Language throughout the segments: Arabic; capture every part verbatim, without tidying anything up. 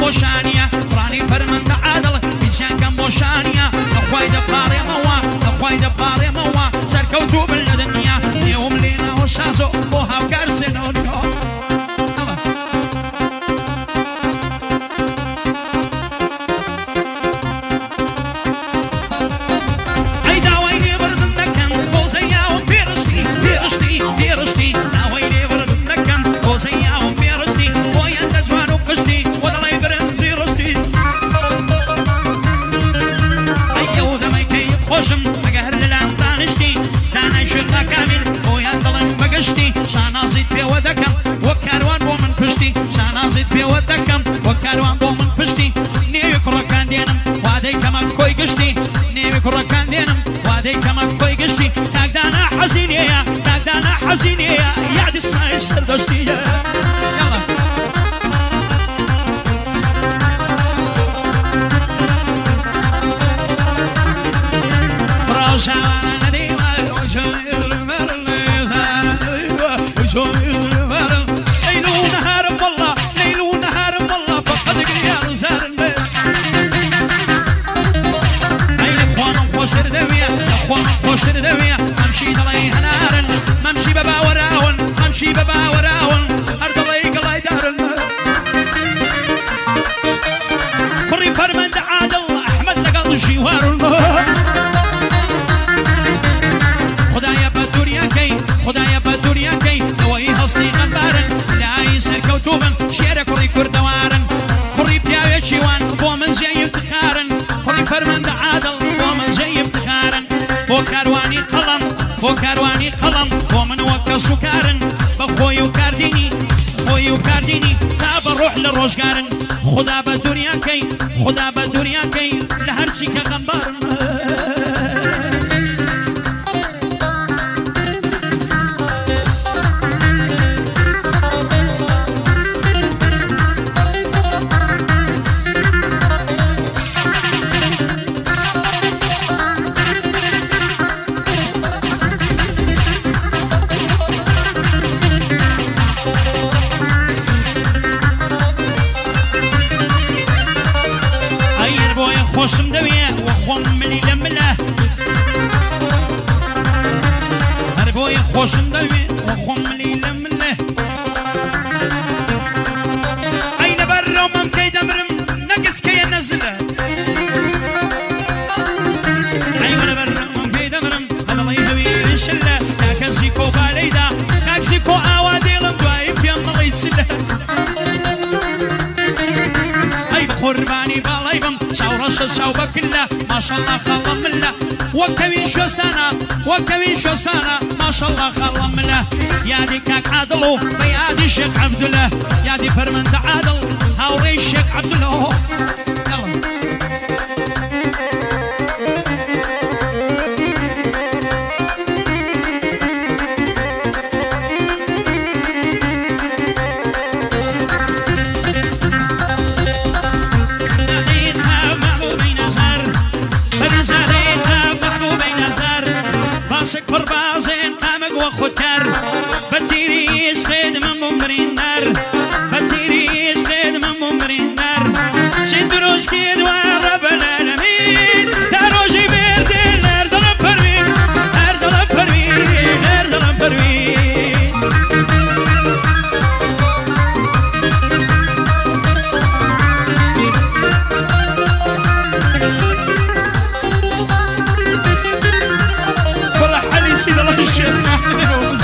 خوشانية راني فرمن تعادل إنسان كم بوشانية أخوي دباري موا أخوي دباري موا سركوتو بالدنيا يوم لينا وشازو بوها وكارسنو شانازيد بي ودكم وكاروان بو من بشتي شانازيد بي ودكم وكاروان بو من بشتي نيوي كركان دينم وادي كمان كوي قشتي نيوي كركان دينم وادي كمان كوي قشتي تاقدانا حزينية تاقدانا حزينية يعد اسمها السردشتي يلا بروشاوانا نديما وشوني ليل ونهار والله ليل ونهار والله فقد قيال وزار الليل أين اخوان خوشر دوية اخوان خوشر دوية امشي ضليها نارا ممشي بابا وراون ممشي بابا وراون ارض ضيق الله يدار قري فرمن عاد الله احمد لقل جوار الماء خدايا بدوريا كي خدايا بدوريا كي هصي غنبارن لاي سركوتوبن شيرك وري كردوارن قري بياوي شيوان بو من جاي افتخارن قري فرمن عادل بو من جاي افتخارن بو كارواني قلم بو كارواني قلم بو من وكا سكارن بخوي وكارديني خوي وكارديني تاب الروح للروشقارن خدا بدوريا كي خدا بدوريا كي لهرشي كغنبارن خوشم دوية وخوم ملي لمله هربوي خوشم دوية وخوم ملي لمله أين برو ممكي دمرم نقص كي نزله أين برو ممكي دمرم هذا الله يهوي رشله كاكسيكو باليدا كاكسيكو آوادي لمدواي في أم الله يسله أي بخرباني بالايبم شاورش شاوبة كله ما شاء الله خلم مله وكمين شوستانا وكمين شوستانا ما شاء الله خلم مله يا دي كاك عادلو يا دي الشيخ عبد الله يا دي فرمنت عادل هاوري الشيخ عبد الله يلا راسك بربازين قامك وخد كر بتيريش خيد من ممرين نار بتيريش خيد من ممرين نار شدروش كيد ورب العالمين داروجي بيردين نار دلب بروين نار دلب بروين نار دلب بروين سيد الله الشيخ محمود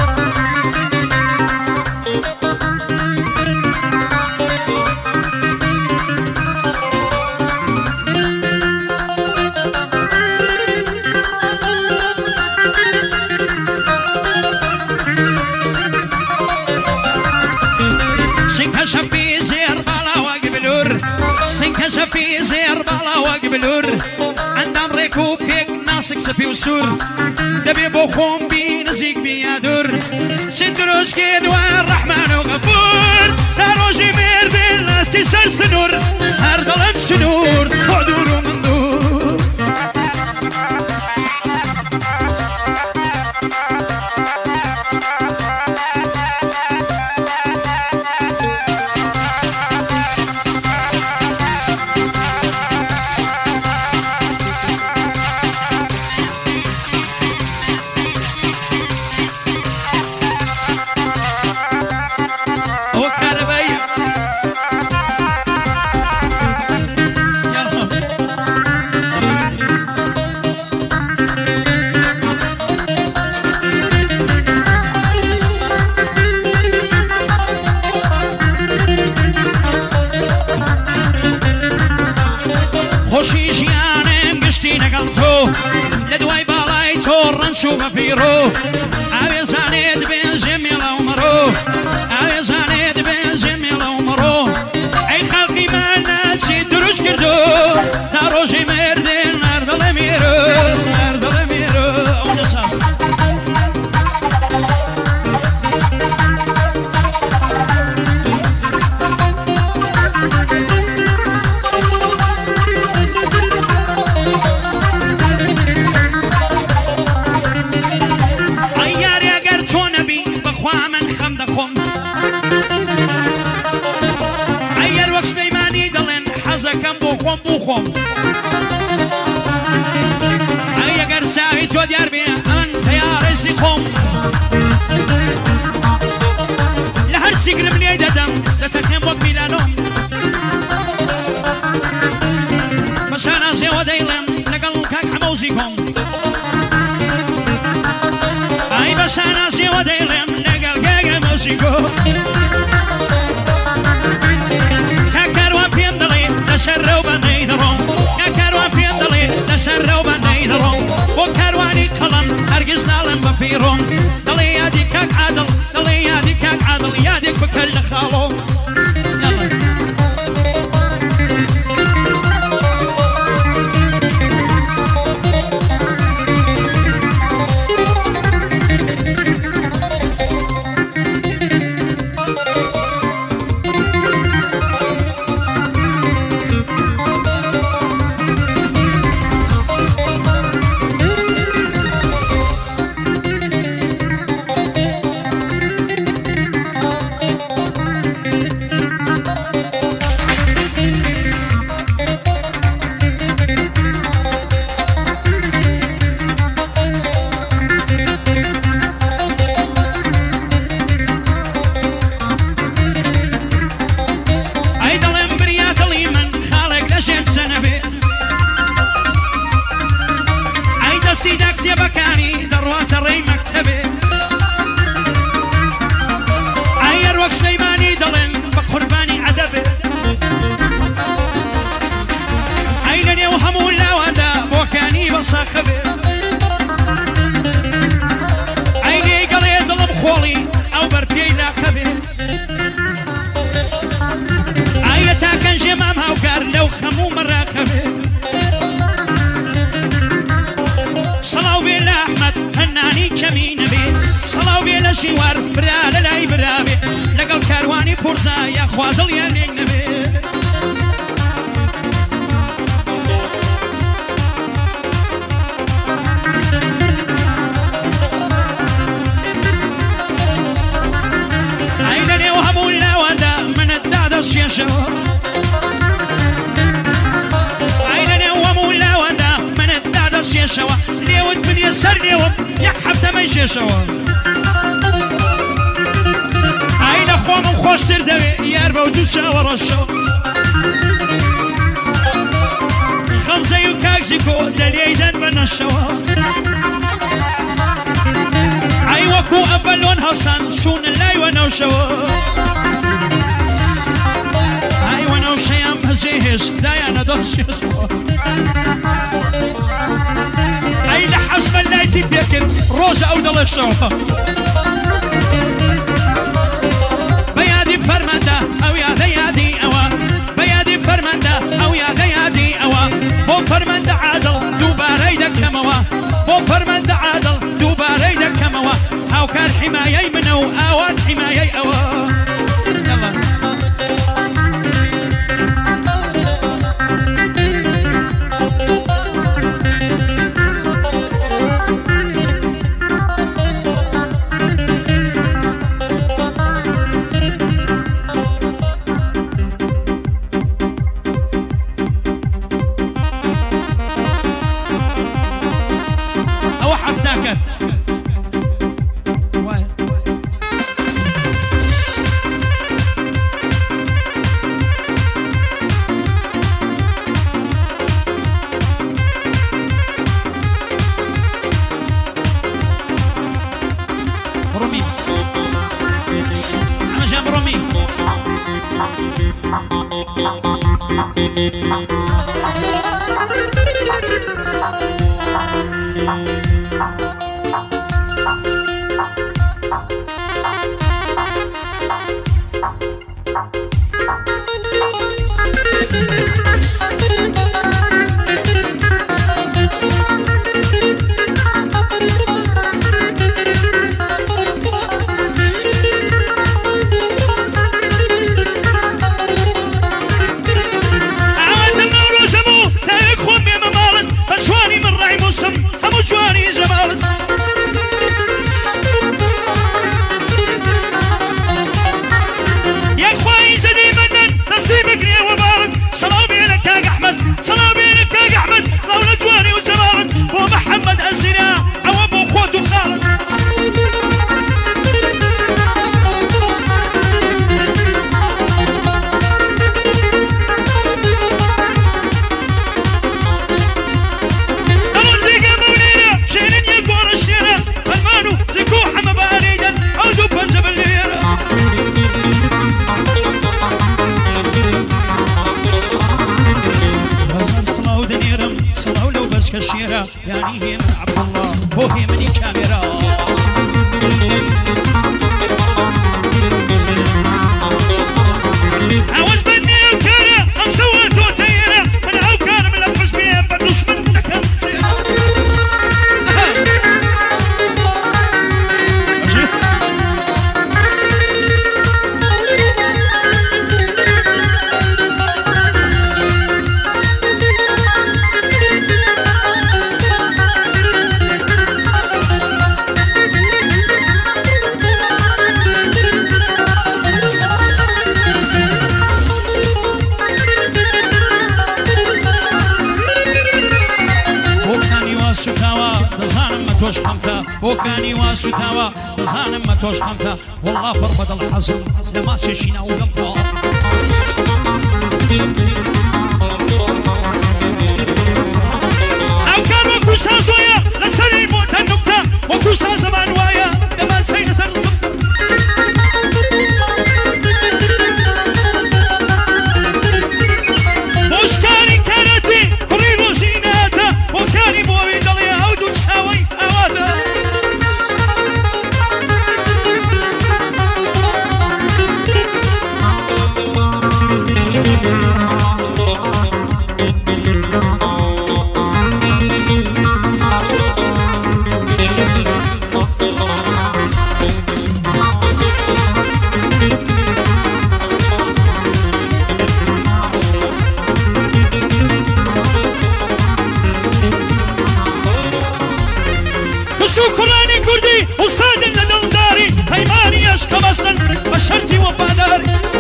سنكشف في زير بالا وقبلور سنكشف في زير بالا وقبلور عند امريكو بيك ناسك سبي وسور دبي بوخوم بي نزيك بي يادور سندروش كيد والرحمن وغفور داروجي مير بالناس كيسر سنور هر ظلم شنور صعدور ومنظور خۆشی ژیانم گشتی لەگەڵ تۆ لە دوای باڵای تۆ ڕەنج و بەفیڕۆ ئاوێزانێت بێنجێ مێڵە و مەڕۆ ئاوێزانێت بێنجێ مێڵە و مەڕۆ ئەی خەڵقیمان ناچی دروست کردو تا ڕۆژی مردێن مەردەڵە میرۆ مەردەڵە میرۆ ئەو نەساس ئەگەر وەک سلەیمانی دەڵێن حەزەکەم بۆ خۆم بوو خۆم ئەگەر چاوی تۆ دیار بێ ئەمن تەیارێسی خۆم لە هەرچی گرم لێی دەدەم دەتەقێم وەک میلانۆم بە شانازیەوە دەیڵێم لەگەڵ کاک حەمەوزی کۆم ئای بە شانازیەوە دەیڵێم لەگەڵ کاک حەمەوزی کۆم کاکاروان پێم دەڵێ لەسەر ڕێو بەندەی دەڕۆم کاکاروان پێم دەڵێ لەسەر ڕێو بەندەی دەڕۆم بۆ کاروانی قەڵەم هەرگیز ناڵم بە فیڕۆم دەڵێ یادی کاک عادڵ دەڵێ یادی کاک عادڵ یادێک بکە لە خاڵۆم شیوار برا لەلای برابێ لەگەڵ کاروانی پورزا یا خوازڵیان لێک نەبێ ئای لە نێو هەموو لاواندا منت دادەشێشەوە ئای لە نێو هەموو لاواندا منت دادەشێشەوە لێوت بنیە سەر نێوم یەک هەفتەمەی شێشەوە خۆمم خۆشتر دەوێ یار بەو دوو چاوە ڕەشەوە خەمزەی و کاکزی کۆ لە لێیدەن بە نەشەوە ئای وەکو ئەبەلۆن هەسان چوونە لای وەنەوشەوە ئای وەنەوشەیان پەزێ هێش دایانە دەشێشەوە ئای لە حەزمە لایتی پێکرد ڕۆژە ئەو دەڵێشەوە فرمانده او یاده یادی اوا بیادی فرمانده او یاده یادی اوا بو فرمانده عادل دوباره دکموا بو فرمانده عادل دوباره دکموا او کار حمایه منو اواد حمایه اوا يلا Romy. كالشيرة يعني هي من عبد الله وهي من الكاميرا. عاوز بدني الكارة أم سويتو تيرة من أو كان من الحش بيه بدوش من دكان توش خمتا وكاني واسوتاوا دزانم ما توش خمتا والله فربد الحزن لما سيشينا وقبطا او كان وكو سازويا لسري موت النكتة وكو سازمان وايا لما سينا سرزم وشكاني كانتي كريدو زيناتا وكاني بوبي دليا او دون ساوي شكراني كردي وصاد لدن داري هيماني اشكى بسن بشرتي وفاداري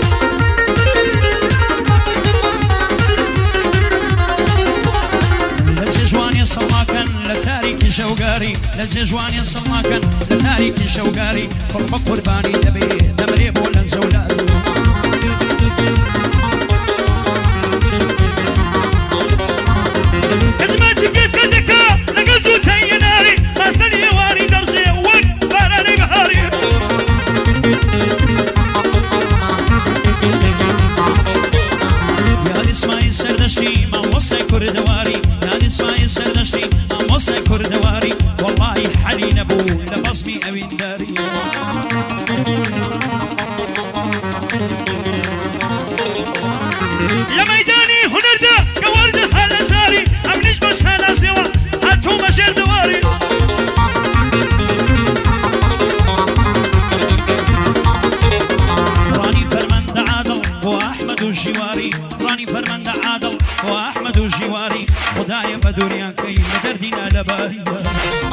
لزجواني صماكا لتاريك شوقاري لزجواني صماكا لتاريك شوقاري قرب قرباني دبي دمري بولن زولاري كزماتي كيس كزكا لقزو تيناري استني واري درجي وك باراني بهاري يا دي اسمعي سردشتي ما وصي كردواري يا دي اسمعي سردشتي ما وصي كردواري والله حالي نبو لبصمي اوين داري يا ميداني هنرده كورده هلا ساري امنيش بس هلا سوا هاتو مجال دواري راني فرمند عادل واحمد الجواري راني فرمند عادل واحمد الجواري خدايا بدوريان كي لدردنا لباري